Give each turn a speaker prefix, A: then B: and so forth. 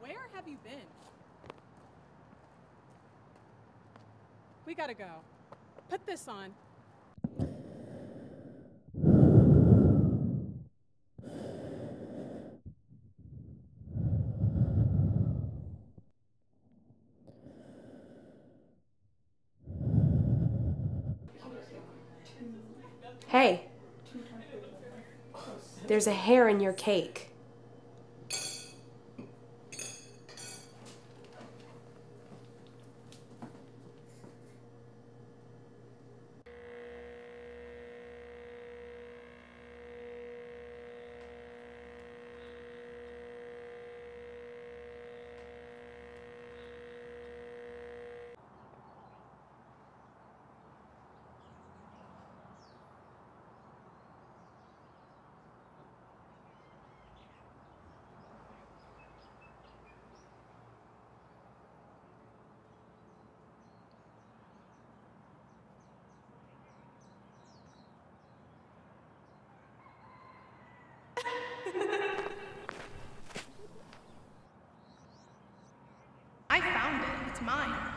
A: Where have you been? We gotta go. Put this on.
B: Hey, there's a hair in your cake.
C: I found it. It's mine.